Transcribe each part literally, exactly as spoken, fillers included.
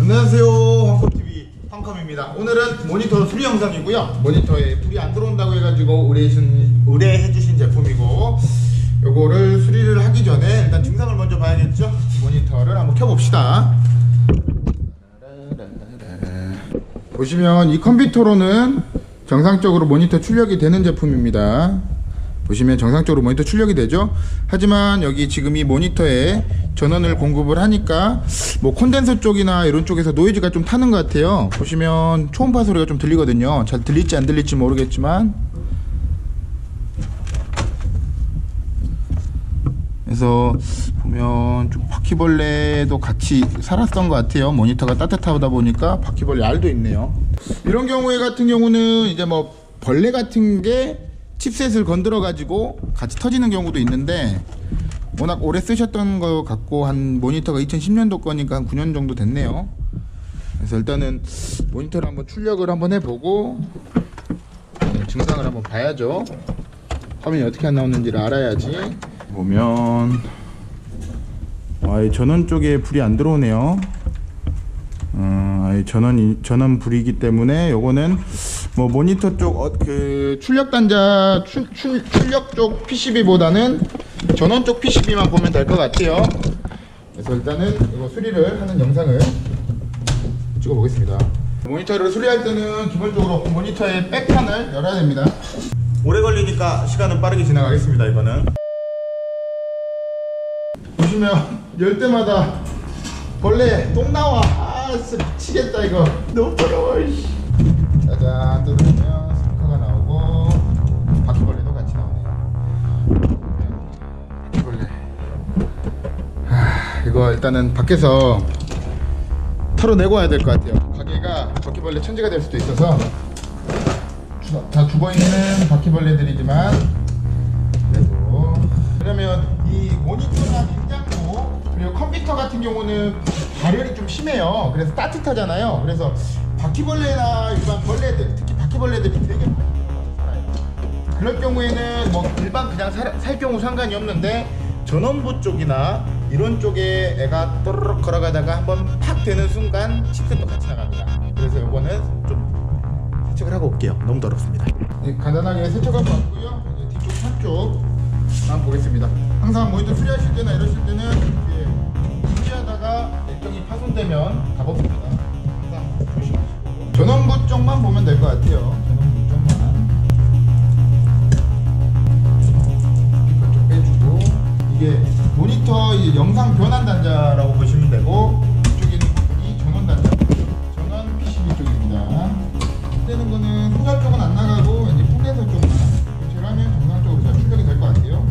안녕하세요, 황컴티비 황컴입니다. 오늘은 모니터 수리 영상이고요. 모니터에 불이 안 들어온다고 해가지고 의뢰해주신, 의뢰해주신 제품이고, 요거를 수리를 하기 전에 일단 증상을 먼저 봐야겠죠. 모니터를 한번 켜봅시다. 보시면 이 컴퓨터로는 정상적으로 모니터 출력이 되는 제품입니다. 보시면 정상적으로 모니터 출력이 되죠. 하지만 여기 지금 이 모니터에 전원을 공급을 하니까 뭐 콘덴서 쪽이나 이런 쪽에서 노이즈가 좀 타는 것 같아요. 보시면 초음파 소리가 좀 들리거든요. 잘 들릴지 안 들릴지 모르겠지만, 그래서 보면 좀 바퀴벌레도 같이 살았던 것 같아요. 모니터가 따뜻하다 보니까 바퀴벌레 알도 있네요. 이런 경우에 같은 경우는 이제 뭐 벌레 같은 게 칩셋을 건드려 가지고 같이 터지는 경우도 있는데, 워낙 오래 쓰셨던 거 같고, 한 모니터가 이천십 년도 거니까 한 구 년 정도 됐네요. 그래서 일단은 모니터를 한번 출력을 한번 해보고 증상을 한번 봐야죠. 화면이 어떻게 안 나오는지를 알아야지. 보면 아, 전원 쪽에 불이 안 들어오네요. 어, 전원 전원 불이기 때문에 요거는 뭐 모니터 쪽 어, 그 출력 단자 출, 출, 출력 쪽 피시비보다는 전원 쪽 피시비만 보면 될 것 같아요. 그래서 일단은 이거 수리를 하는 영상을 찍어 보겠습니다. 모니터를 수리할 때는 기본적으로 모니터의 백판을 열어야 됩니다. 오래 걸리니까 시간은 빠르게 지나가겠습니다. 이거는 보시면 열 때마다 벌레 똥 나와. 아 진짜 미치겠다. 이거 너무 더러워. 짜잔, 뜯으면 스피커가 나오고 바퀴벌레도 같이 나오네요. 바퀴벌레. 하, 이거 일단은 밖에서 털어내고 와야 될 것 같아요. 가게가 바퀴벌레 천지가 될 수도 있어서. 다 죽어있는 바퀴벌레들이지만 그래도. 그러면 이 모니터나 냉장고 그리고 컴퓨터 같은 경우는 발열이 좀 심해요. 그래서 따뜻하잖아요. 그래서 바퀴벌레나 일반 벌레들, 특히 바퀴벌레들이 되게 많이 살아요. 그럴 경우에는 뭐 일반 그냥 살, 살 경우 상관이 없는데, 전원부 쪽이나 이런 쪽에 애가 또르륵 걸어가다가 한번 팍 되는 순간 칩셋도 같이 나갑니다. 그래서 요거는 좀 세척을 하고 올게요. 너무 더럽습니다. 네, 간단하게 세척하고 왔고요. 이제 뒤쪽 한쪽 한번 보겠습니다. 항상 모니터 수리하실 때나 이러실 때는 이렇게 수리하다가 액정이 파손되면 답없습니다. 항상 조심하시고 전원부 쪽만 보면 될 것 같아요. 전원부 쪽만 스피커 쪽 빼주고, 이게 모니터 이제 영상 변환 단자라고 보시면 되고, 이쪽에 있는 부분이 전원 단자, 전원 피시비 쪽입니다. 되는 거는 소자 쪽은 안 나가고 이제 콘덴서 쪽만 교체를 하면 정상적으로 잘 출력이 될 것 같아요.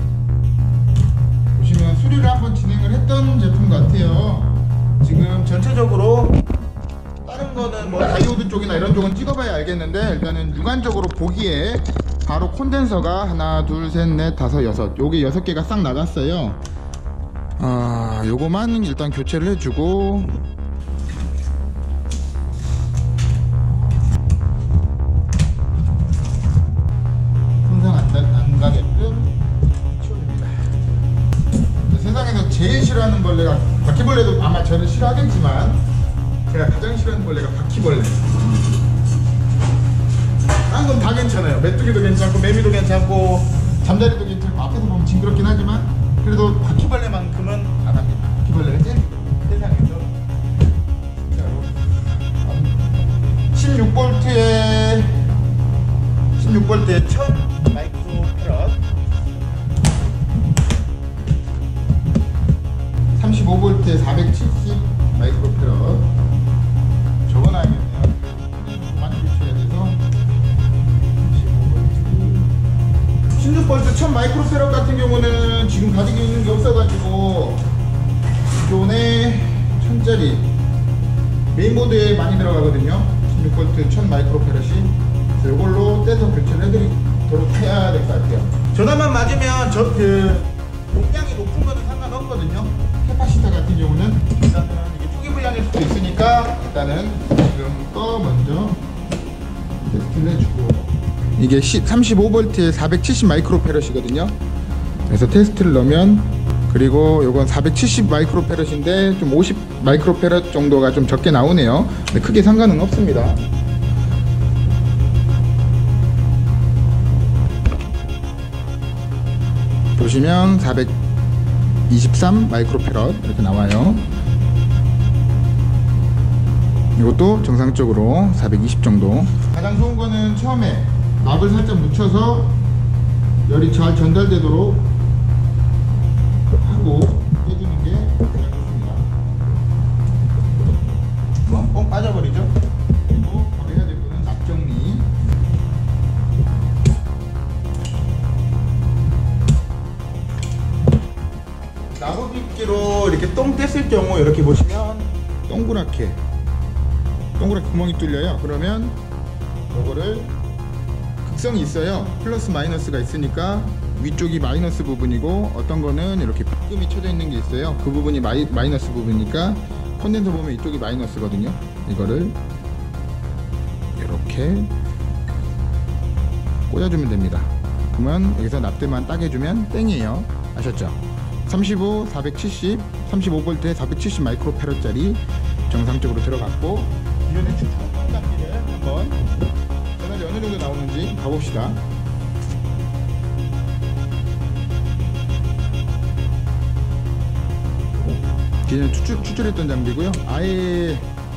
보시면 수리를 한번 진행을 했던 제품 같아요. 지금 전체적으로 다른 거는 뭐 다이오드 쪽이나 이런 쪽은 찍어봐야 알겠는데, 일단은 육안적으로 보기에 바로 콘덴서가 하나 둘 셋 넷 다섯 여섯, 요게 여섯 개가 싹 나갔어요. 아, 요거만 일단 교체를 해주고, 손상 안, 안 가게끔 치워줍니다. 세상에서 제일 싫어하는 벌레가, 바퀴벌레도 아마 저를 싫어하겠지만 제가 가장 싫어하는 벌레가 바퀴벌레. 다른 건 다 괜찮아요. 메뚜기도 괜찮고 매미도 괜찮고 잠자리도 괜찮고, 앞에서 보면 징그럽긴 하지만 그래도 바퀴벌레만큼은 안 합니다. 바퀴벌레가 제일 세상에서 진짜로. 십육 볼트에 십육 볼트에 첫 마이크로 패럿, 삼십오 볼트에 사백칠십 마이크로 패럿 적어놔야겠네요. 많이 교체해야 돼서. 십육 볼트 첫 마이크로 패럿 같은 경우는 지금 가지고 있는 게 없어가지고 기존에 천짜리 메인보드에 많이 들어가거든요. 십육 볼트 첫 마이크로 패럿이. 그래서 이걸로 떼서 교체를 해드리도록 해야 될 것 같아요. 전화만 맞으면 저 그 용량이 높은 거는 상관없거든요. 캐파시터 같은 경우는 일단은 이게 초기 불량일 수도 있으니까 일단은 지금부터 먼저 테스트를 해주고, 이게 삼십오 볼트에 사백칠십 마이크로 패럿이거든요. 그래서 테스트를 넣으면 그리고 요건 사백칠십 마이크로페럿인데 좀 오십 마이크로페럿 정도가 좀 적게 나오네요. 근데 크게 상관은 없습니다. 보시면 사백이십삼 마이크로페럿 이렇게 나와요. 이것도 정상적으로 사백이십 정도. 가장 좋은 거는 처음에 납을 살짝 묻혀서 열이 잘 전달되도록 하고 해주는 게 가장 좋습니다. 뻥뻥 빠져버리죠. 그리고 바로 해야 될 거는 납 정리. 나무빗기로 이렇게 똥 뗐을 경우 이렇게 보시면 동그랗게 동그랗게 구멍이 뚫려요. 그러면 요거를 극성이 있어요. 플러스 마이너스가 있으니까 위쪽이 마이너스 부분이고 어떤 거는 이렇게 빗금이 쳐져 있는 게 있어요. 그 부분이 마이, 마이너스 부분이니까 콘덴서 보면 이쪽이 마이너스거든요. 이거를 이렇게 꽂아주면 됩니다. 그러면 여기서 납대만 딱 해주면 땡이에요. 아셨죠? 삼십오, 사백칠십, 삼십오 볼트에 사백칠십 마이크로페럿짜리 정상적으로 들어갔고, 이전에 충전 단비를 한번 전압이 어느 정도 나오는지 가봅시다. 기존에 추출, 추출했던 장비고요. 아예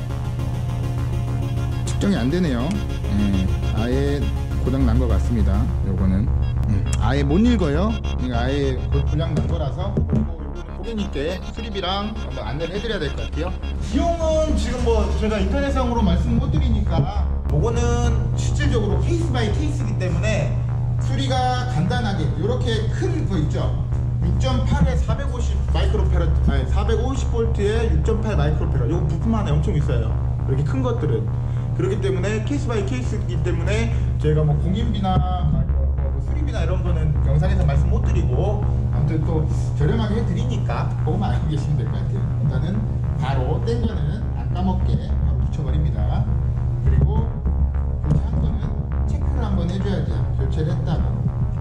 측정이 안 되네요. 예, 아예 고장 난 것 같습니다. 요거는 음, 아예 못 읽어요. 그러니까 아예 고장 난 거라서. 그리고 요거는 고객님께 수리비랑 한번 안내를 해드려야 될 것 같아요. 비용은 지금 뭐 제가 인터넷상으로 말씀 못 드리니까, 요거는 실질적으로 케이스 바이 케이스이기 때문에 수리가 간단하게 이렇게 큰 거 있죠. 육 점 팔에 사백오십 마이크로페럿, 아니 사백오십 볼트에 육 점 팔 마이크로페럿. 요거 부품 안에 엄청 있어요. 이렇게 큰 것들은. 그렇기 때문에 케이스 바이 케이스이기 때문에 저희가 뭐 공인비나 뭐 수리비나 이런 거는 영상에서 말씀 못 드리고, 아무튼 또 저렴하게 해드리니까 그거만 알고 계시면 될 것 같아요. 일단은 바로 뗀 거는 안 까먹게 바로 붙여버립니다. 그리고 교체한 거는 체크를 한번 해줘야죠. 교체를 했다고.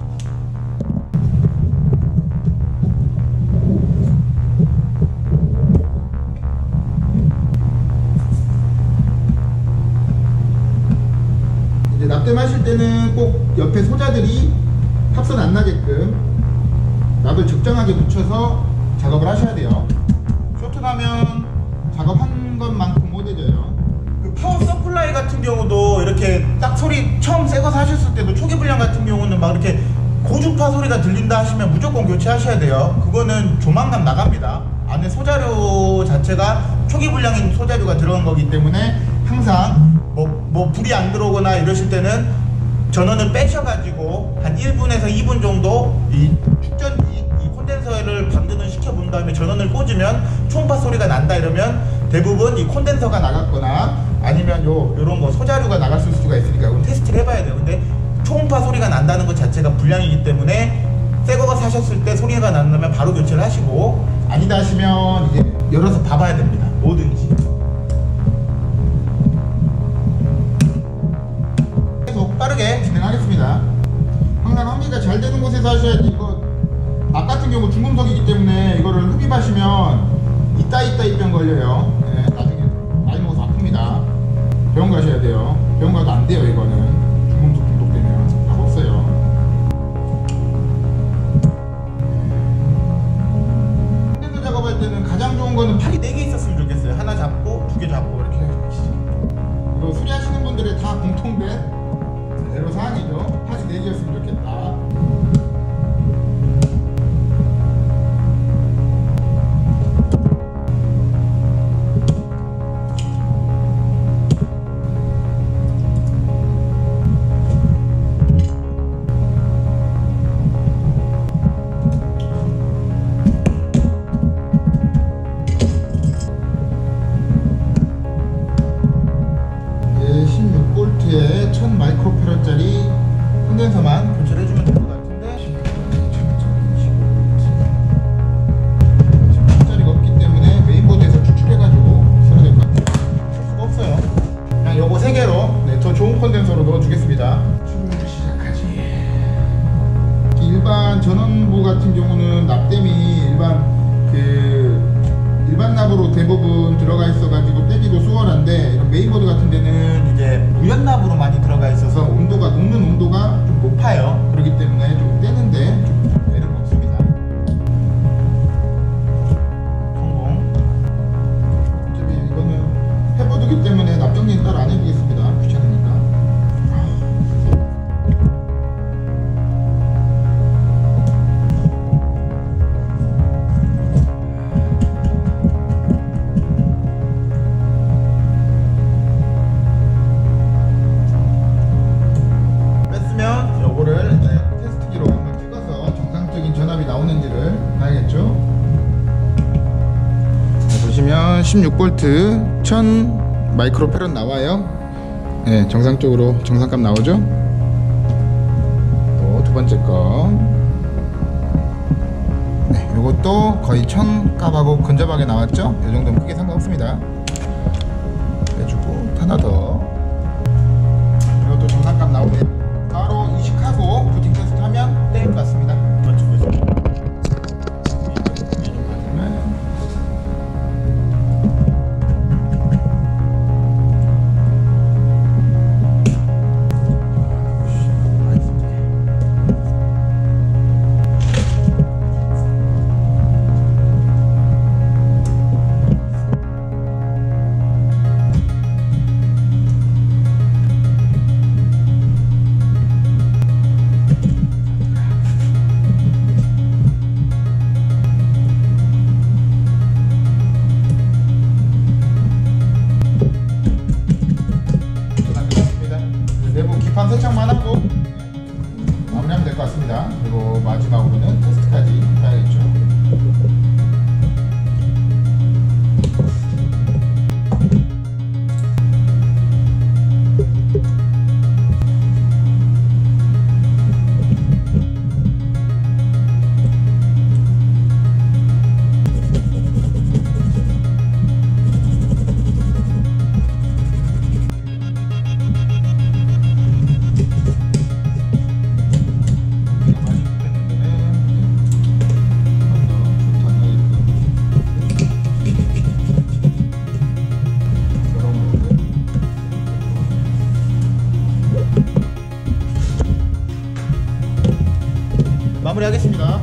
이제 납땜하실 때는 꼭 옆에 소자들이 합선 안 나게끔 납을 적정하게 붙여서 작업을 하셔야 돼요. 쇼트 나면 작업한 것만큼 못 해져요. 그 파워 서플라이 같은 경우도 이렇게 딱 소리 처음 새거 사셨을 때도 초기 불량 같은 경우는 막 이렇게 고주파 소리가 들린다 하시면 무조건 교체하셔야 돼요. 그거는 조만간 나갑니다. 안에 소자료 자체가 초기 불량인 소자료가 들어간 거기 때문에 항상 뭐, 뭐 불이 안 들어오거나 이러실 때는 전원을 빼셔가지고 한 일 분에서 이 분 정도 이 축전기, 이 콘덴서를 방전을 시켜본 다음에 전원을 꽂으면 초음파 소리가 난다 이러면 대부분 이 콘덴서가 나갔거나 아니면 요 요런 거 소자료가 나갔을 수가 있으니까 그건 테스트를 해봐야 돼요. 근데 초음파 소리가 난다는 것 자체가 불량이기 때문에 새 거가 사셨을 때 소리가 난다면 바로 교체를 하시고, 아니다 하시면 이제 열어서 봐봐야 됩니다. 뭐든지. 계속 빠르게 진행하겠습니다. 항상 환기가 잘 되는 곳에서 하셔야지. 이거 납 같은 경우 중금속이기 때문에 이거를 흡입하시면 이따 이따 입병 걸려요. 네, 나중에 많이 먹어서 아픕니다. 병원 가셔야 돼요. 병원 가도 안 돼요. 이거는 중금속 중독되면 답 없어요. 콘덴서 작업할 때는 가장 좋은 거는 팔이 네 개 있었으면 좋겠어요. 하나 잡고 두 개 잡고 이렇게 해주시죠. 이거 수리하시는 분들의 다 공통된 애로사항이죠. 팔이 네 개였으면 좋겠다. 대부분 들어가 있어가지고 떼기도 수월한데, 이런 메인보드 같은 데는 이제 무연납으로 많이 들어가 있어서 온도가 녹는 온도가 좀 높아요. 그렇기 때문에 좀 떼는데 좀 애를 먹습니다. 성공. 어차피 이거는 해보드기 때문에 납정리는 따로 안 해주겠습니다. 귀찮으니까. 보시면 십육 볼트 천 마이크로페럿 나와요. 네, 정상적으로 정상값 나오죠. 또 두 번째 거, 네, 요것도 거의 천 값하고 근접하게 나왔죠. 이 정도면 크게 상관없습니다. 빼주고 하나 더, 이것도 정상값 나오네요. 바로 이식하고 부팅 테스트 하면 될 것 같습니다. 기판 세척만 하고 마무리하면 될 것 같습니다. 그리고 마지막으로는 테스트까지 해야겠죠. 마무리하겠습니다.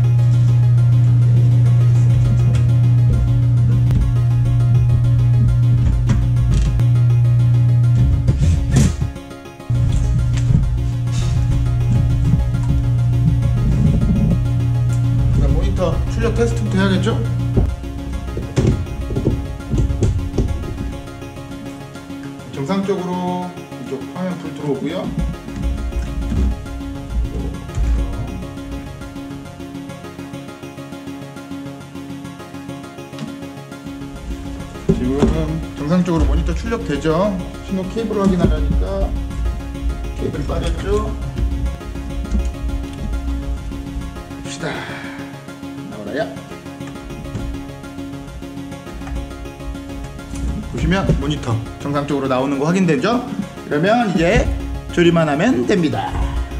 그다음 모니터 출력 테스트부터 해야겠죠? 정상적으로 이쪽 화면 불 들어오고요. 지금 정상적으로 모니터 출력되죠? 신호 케이블 확인하려니까 케이블 빠졌죠? 봅시다. 나오라야. 보시면 모니터 정상적으로 나오는 거 확인되죠? 그러면 이제 조립만 하면 됩니다.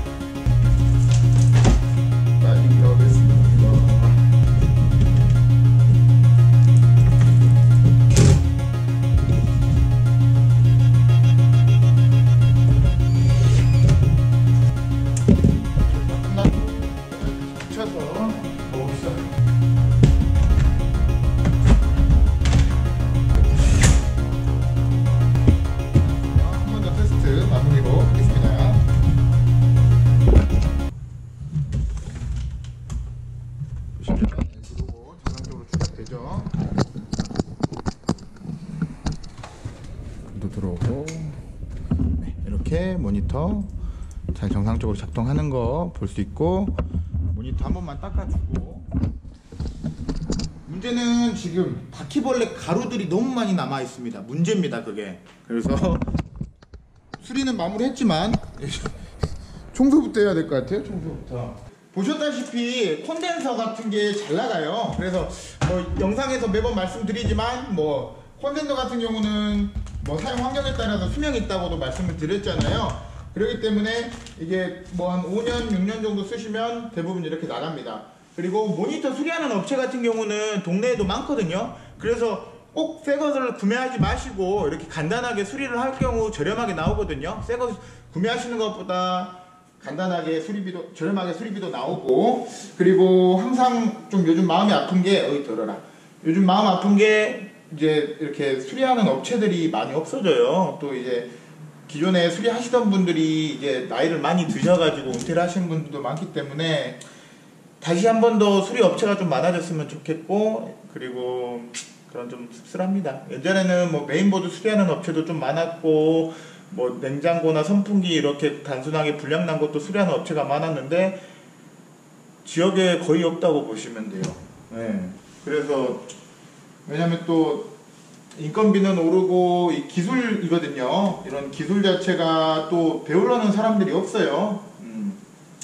들어오고, 네, 이렇게 모니터 잘 정상적으로 작동하는 거 볼 수 있고, 모니터 한 번만 닦아주고. 문제는 지금 바퀴벌레 가루들이 너무 많이 남아 있습니다. 문제입니다, 그게. 그래서 수리는 마무리했지만 청소부터 해야 될 것 같아요. 청소부터. 보셨다시피 콘덴서 같은 게 잘 나가요. 그래서 뭐 영상에서 매번 말씀드리지만 뭐 콘덴서 같은 경우는 뭐 사용 환경에 따라서 수명이 있다고도 말씀을 드렸잖아요. 그렇기 때문에 이게 뭐 한 오 년, 육 년 정도 쓰시면 대부분 이렇게 나갑니다. 그리고 모니터 수리하는 업체 같은 경우는 동네에도 많거든요. 그래서 꼭 새 것을 구매하지 마시고 이렇게 간단하게 수리를 할 경우 저렴하게 나오거든요. 새 것 구매하시는 것보다 간단하게 수리비도 저렴하게 수리비도 나오고, 그리고 항상 좀 요즘 마음이 아픈 게 어이 들어라 요즘 마음 아픈 게 이제 이렇게 수리하는 업체들이 많이 없어져요. 또 이제 기존에 수리하시던 분들이 이제 나이를 많이 드셔가지고 은퇴를 하시는 분들도 많기 때문에 다시 한 번 더 수리 업체가 좀 많아졌으면 좋겠고, 그리고 그런 좀 씁쓸합니다. 예전에는 뭐 메인보드 수리하는 업체도 좀 많았고, 뭐 냉장고나 선풍기 이렇게 단순하게 불량 난 것도 수리하는 업체가 많았는데 지역에 거의 없다고 보시면 돼요. 네. 그래서 왜냐면 또 인건비는 오르고 이 기술이거든요. 이런 기술 자체가 또 배우려는 사람들이 없어요. 음.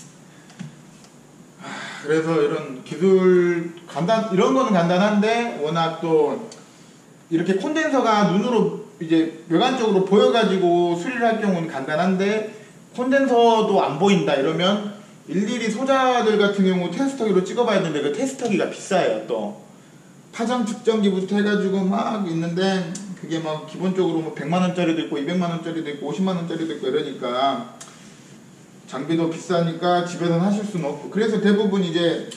그래서 이런 기술 간단 이런 거는 간단한데 워낙 또 이렇게 콘덴서가 눈으로 이제 외관적으로 보여가지고 수리를 할 경우는 간단한데 콘덴서도 안 보인다 이러면 일일이 소자들 같은 경우 테스터기로 찍어봐야 되는데 그 테스터기가 비싸요. 또 파장 측정기부터 해가지고 막 있는데 그게 막 기본적으로 뭐 백만 원짜리도 있고 이백만 원짜리도 있고 오십만 원짜리도 있고 이러니까 장비도 비싸니까 집에서는 하실 수는 없고, 그래서 대부분 이제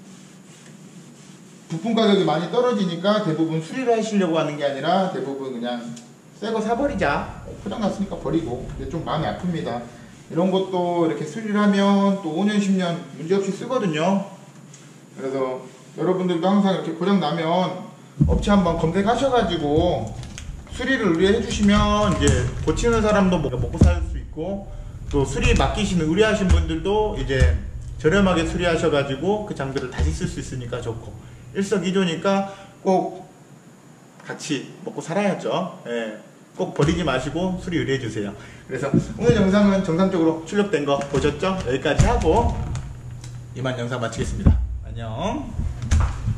부품 가격이 많이 떨어지니까 대부분 수리를 하시려고 하는 게 아니라 대부분 그냥 새 거 사버리자, 고장났으니까 버리고. 근데 좀 마음이 아픕니다. 이런 것도 이렇게 수리를 하면 또 오 년 십 년 문제없이 쓰거든요. 그래서 여러분들도 항상 이렇게 고장나면 업체 한번 검색하셔가지고 수리를 의뢰해 주시면 이제 고치는 사람도 먹고 살 수 있고, 또 수리 맡기시는 의뢰하신 분들도 이제 저렴하게 수리하셔가지고 그 장비를 다시 쓸 수 있으니까 좋고, 일석이조니까 꼭 같이 먹고 살아야죠. 예. 꼭 버리지 마시고 수리 의뢰해 주세요. 그래서 오늘 영상은 정상적으로 출력된 거 보셨죠? 여기까지 하고 이만 영상 마치겠습니다. 안녕.